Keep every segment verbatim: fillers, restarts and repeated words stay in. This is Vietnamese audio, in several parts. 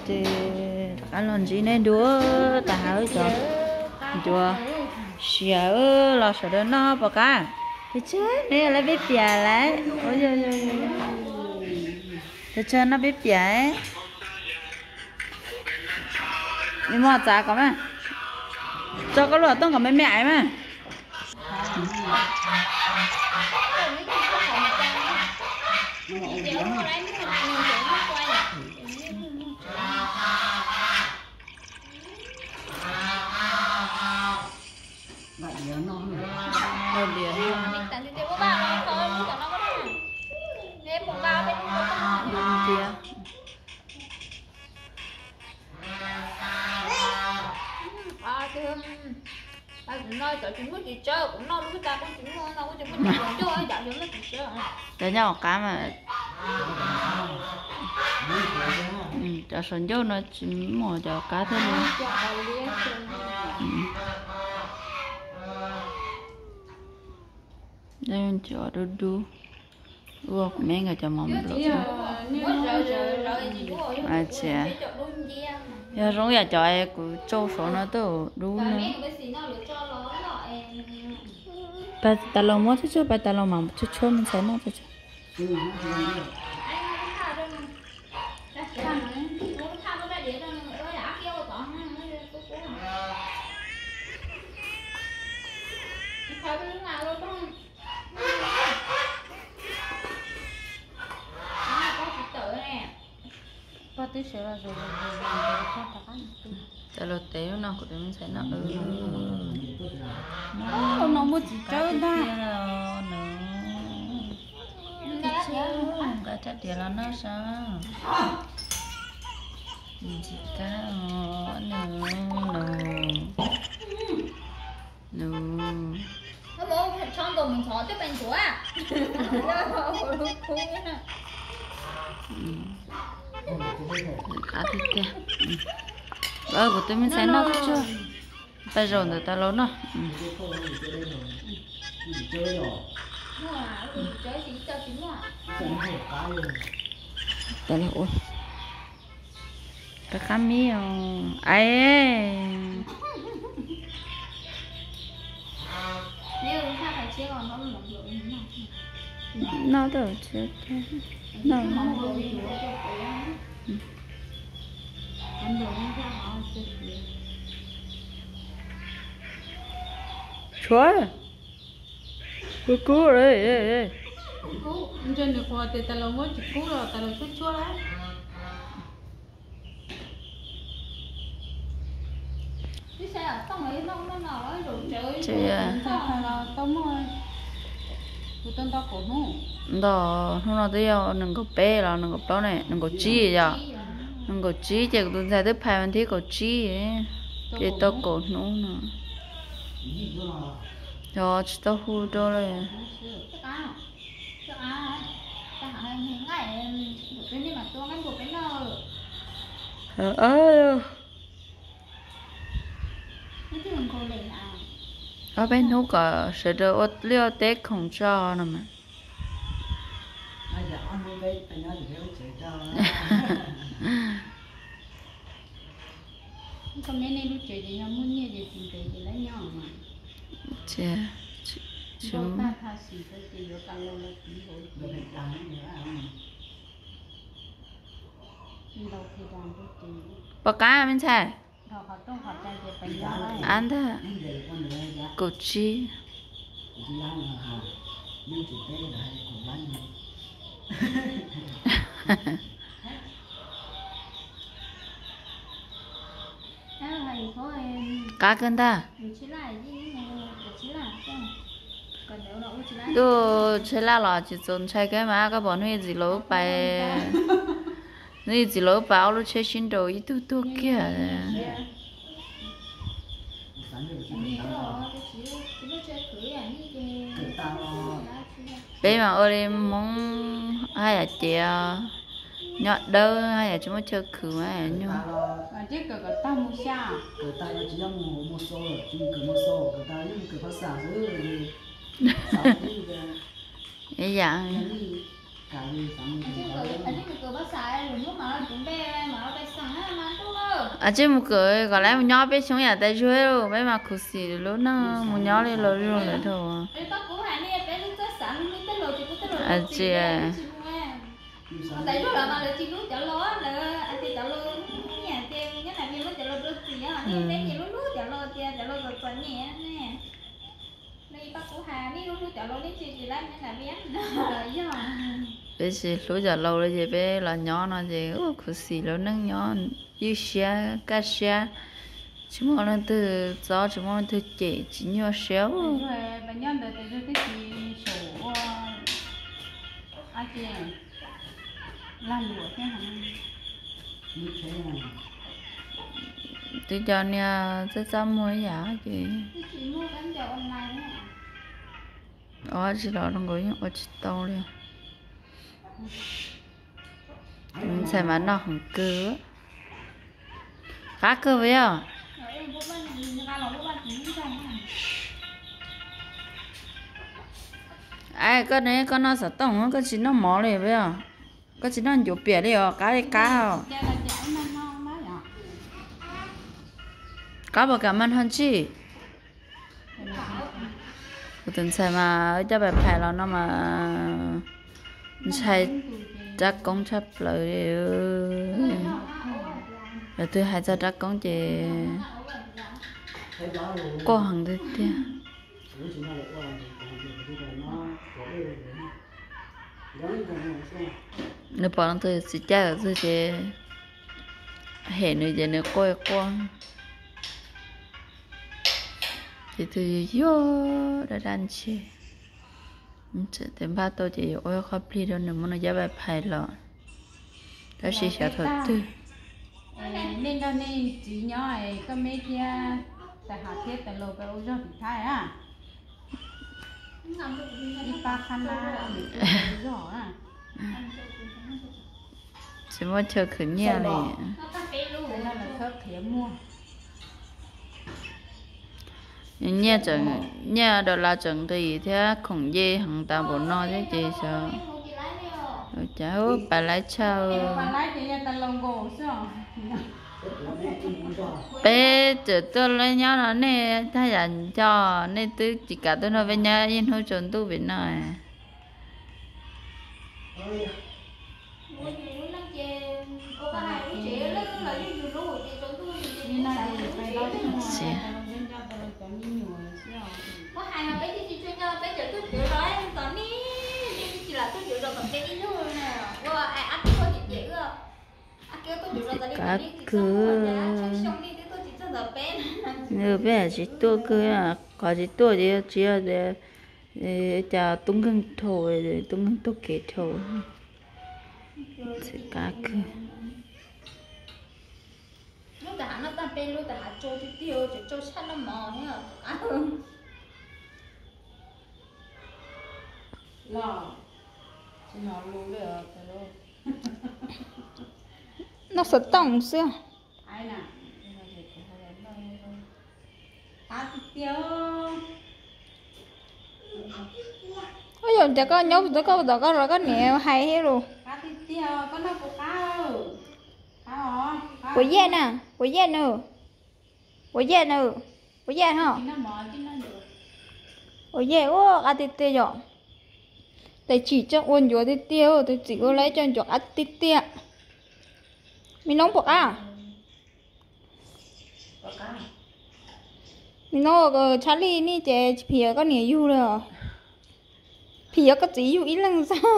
thì cả lần gì nên đúa ta hỏi cho đúa xìa là sợ đó nó bỏ cả thì chết nè lấy bếp bìa lại ôi giời ơi thì chơi nó bếp bìa ấy nhưng mà chả có mà cho cái lửa tông cả mấy mẹ mà Rồi biển kia ai cũng nói cho chúng nó chỉ chơi cũng nói với ta cũng chúng nó đâu có chúng nó chơi dạo chúng nó chỉ chơi để nhau cá mà ừ, cho sườn vô nó chỉ mò cho cá thôi nữa đây mình cho đu đu ủa mấy người cho mỏng lụt à chè giờ rong giờ cho ai cứ châu số nó또 đu nữa bà ta lo mua chứ bà ta lo mà chứ cho mình thấy nó chứ Ba tí sữa là rồi ta lo té nó của mình thấy nó ừ nó nó mua chỉ chơi ta cái chất tiền là nó sao chỉ cá nữa nữa nó bố thật trong đồ mình xóa tiếp bánh chúa à cá thịt kia ờ của tôi mình sẽ nấu chưa bây giờ người ta lớn nó đây là ôi cái cá mi ai nếu sao phải chia còn nó một lượng nó đâu chết nó chúa cô cô đấy cú trên được qua thì ta lâu mới chỉ cú rồi ta lâu chút chúa đấy cái xe ở tông ấy nó nó nào ấy rồi chơi chơi là tông rồi tụi tao tao cổ nó đó nó nói tới đừng có bé là đừng có bao này đừng có chi vậy đừng có chi chỉ tụi ta tới phải mình thấy có chi cái tao cổ nó nè rồi chỉ tao hú cho rồi ờ ở bênนู้có sự đồ ớt liêu tết không cho nè mà con mấy này lúc chơi thì nó muốn nhiều thì tìm tới thì lấy nhau mà chè chúng ta tha xì tới thì nó tăng lên là tí hồi nó phải tăng nữa à đầu thì đàn cái tí bò cá bên trái họ họ trong họ chạy về bánh giá ăn thế cột chi cá cân ta tôi chơi la lò chỉ dùng chơi cái mà các bọn nuôi gì lỗ bài nuôi gì lỗ bảo lúc chơi xin đồ ít tu tu kia bé mà ơi em muốn hay là chị nhọt đâu hay là chúng nó chơi khử hay nhưng chứ cả cả ta mua xa cả ta chỉ là mua mua số chỉ cần mua số cả ta nhưng cần phát xả rồi cái dạng cái gì anh chứ cửa anh chứ cửa bác xài rồi lúc mà nó cũng bé mà nó bé sáng á à chứ một cái gọi là một nhỏ bé xuống nhà tay chơi rồi bé mà khổ xì lúc nó một nhỏ lên lối rồi lại thôi à chị à tại lúc là mà được chị lúc chợ lúa là anh chị chợ lúa nhà tiền cái này mình chợ lúa được gì á nên cái gì lúc lúc chợ lúa tiền chợ lúa được phần nhẹ nè đây bác của Hà đi lúc lúc chợ lúa đi chị chị làm cái này biết rồi do bé chị lúc giờ lâu rồi chị bé là nhỏ nó chị ôi khổ xì lúc nó nhỏ như xe cá xe chỉ mong là từ gió chỉ mong là từ chị chỉ nhỏ xéo rồi bệnh nhân được từ cái gì sổ anh chị làm lúa thế hả? tôi cho nè rất dám mua giá chị. Chị mua bánh dầu online nữa à? Ờ chị đó nó ngồi ở chị tàu đi. Mình xem mà nó không cứ. Cá cơ với à? Ai cái này con nó sợ tông cái chị nó mỏ này với à? Cái chị nó nhiều bể đi à? Cá đi cá à? Cá bao cảm ơn hơn chị. Tôi xem mà cho bà phải là nó mà sai chắc công chấp lời rồi tôi hay cho chắc công chị cô hàng được kia nếu bọn tôi sẽ chắc là tôi sẽ hẹn người dân nữa coi con thì tôi vô đã đàn chị tem ba tôi chỉ ôi khó pli đâu nữa mà nó giá bài phải lọ đó chỉ sợ thật tư nên đó nên chỉ nhỏ ấy có mấy kia tại hạt thiết tại lô cái ô do thì thay à đi ba khăn la rõ à chỉ muốn chờ khử nhà này thế là là thấp thế mua nhà chẳng nhà đó là chẳng thì thế không dễ hàng ta bốn nó thế chị sao cháu bà lái chào bé chở tôi lấy nhau nó nè thay dành cho nên tôi chỉ cả tôi nói với nhau yên hỗ trợ tôi bên này có hai mà bé chị chuyên cho bé chở tôi chở nói tao ní chỉ là tôi chở rồi còn bé đi luôn nè qua ai ăn có chị dễ cơ ăn kêu tôi chở rồi tao đi các cứ nếu bé chỉ tôi cứ à có chỉ tôi thì chỉ là để để cho tung cưng thôi để tung cưng tôi kể thôi sẽ các cứ lúc đã nó ta bên lúc đã cho thì tiêu chỉ cho sát nó mò nhá lò chỉ nó luôn được rồi nó sẽ tổng xưa ai nè ta tiêu ôi giờ chắc có nhóc tôi có đó có rồi có nhiều hay hết rồi ta tiêu có nó có cá cá hả của yên à của yên nữa của yên nữa của yên hả nó mò chứ nó được của yên ô à tít tít rồi tại chỉ cho ôn vô tít tiêu tôi chỉ có lấy cho cho ăn tít tít mình nóng bọc à mình nấu cái Charlie ní chế phía có nhiều yêu rồi phía có chỉ yêu ít lần sao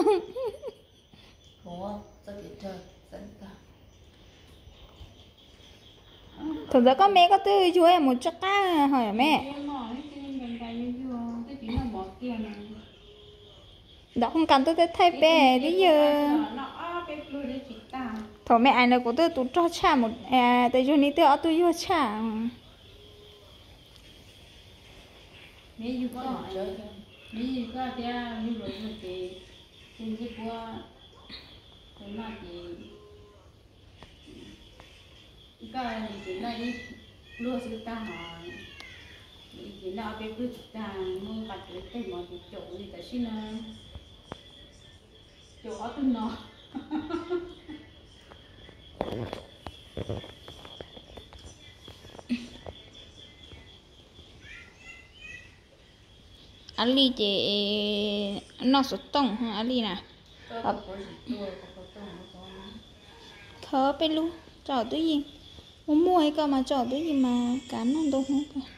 thực ra có mẹ có tư chú em một chắc cá hỏi mẹ đó không cần tôi tới thay bé bây giờ thôi mẹ anh là của tôi tôi cho cha một à tôi cho ní tôi ở tôi cho cha nếu như có nếu như có thì như vậy thì trên cái qua cái mà thì cái thì là đi lúa sự ta hỏi thì là cái cứ ta mua bạch cái cái mà thì chỗ thì ta xin là chỗ ở tôi nó ali chị nó sụt tông ha ali nè thở bên luôn trò túi gì muốn mua hay cơ mà trò túi gì mà cán nó đâu không cả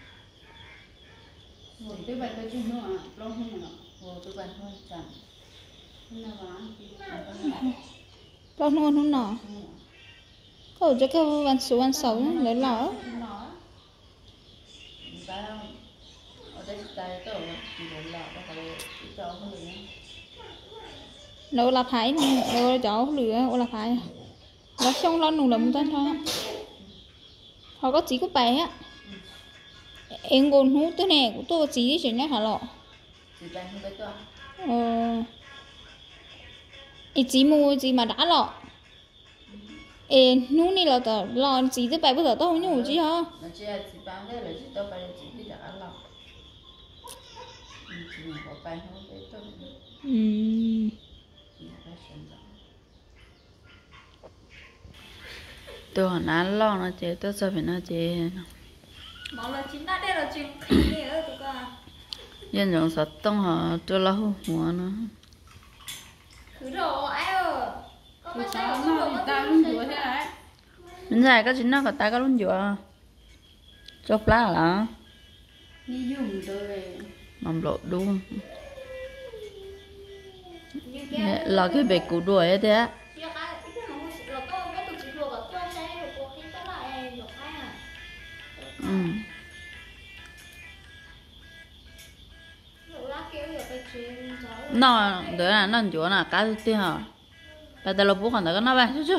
tôi bạn tôi chưa nữa lâu hơn nữa tôi bạn thôi chẳng lâu luôn không nọ cậu cho cái văn số văn sáu lấy lỏ đâu là phải đâu chỗ lửa ô là phải nó xong lo nụ lầm tên thôi họ có chỉ có bài á em còn hú tới nè của tôi chỉ chuyện nhá hả lọ ờ chỉ mua gì mà đã lọ ê nú này là tờ lọ chỉ tới bài bây giờ tôi không nhủ chứ hả ừm tôi hỏi nó lo nó chế tôi sao phải nó chế mà là chính đã đây là chuyện gì ở tụi con dân dùng sạch tông họ tôi lo hùa nó cứ đồ ai ơ có mấy cái mình dài có chính nó có tay có luôn dừa chốt lá là đi dùng tôi mầm lộ đúng là cái bể củ đuổi ấy thế á ừ nó đứa là nó chỗ nào cá thứ tiêu hả bà ta là bố còn nó vậy chứ chứ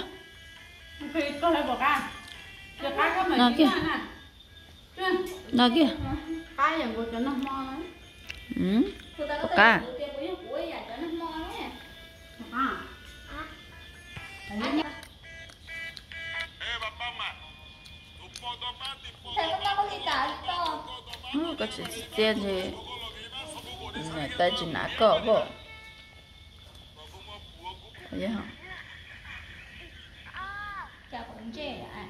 nó kia nó kia ừ cá có chuyện tiền thì này ta chỉ nã cỏ bộ thấy không chào cũng trẻ ạ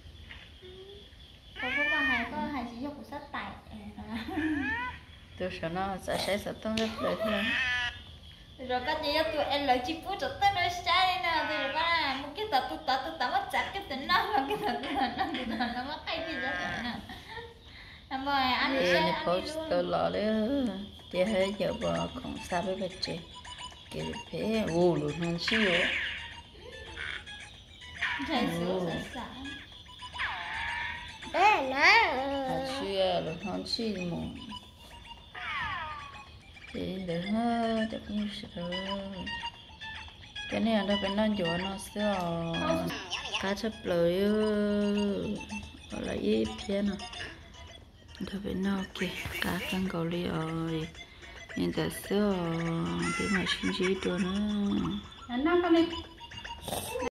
có có hai có hai chỉ dục của sách tài tôi sợ nó sẽ sẽ sẽ tông rất lợi thôi rồi các chị tụi em lợi chi phú cho tới nơi sai nè thì rồi ba một cái tật tụt tật tụt tật mất chặt cái tính nó mà cái tật nó thì nó nó mất hay gì đó nè làm rồi anh thì sẽ này post tôi lo đấy thì hết giờ bà còn xa với bà chị cái thế ô luôn hơn xíu thầy sửa sẵn sàng à xíu luôn hơn xíu mà thì để hết được như sợ cái này nó bên non chỗ nó xíu cá chép lời gọi là ít phía nào thôi bên nó kì cá căng cầu li rồi hiện tại xưa thì mà xin gì nữa